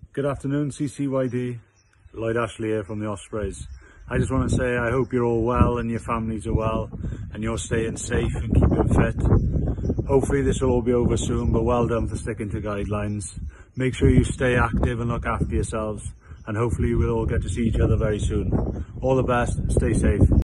Good afternoon, CCYD. Lloyd Ashley here from the Ospreys. I just want to say I hope you're all well and your families are well and you're staying safe and keeping fit. Hopefully this will all be over soon, but well done for sticking to guidelines. Make sure you stay active and look after yourselves, and hopefully we'll all get to see each other very soon. All the best, stay safe.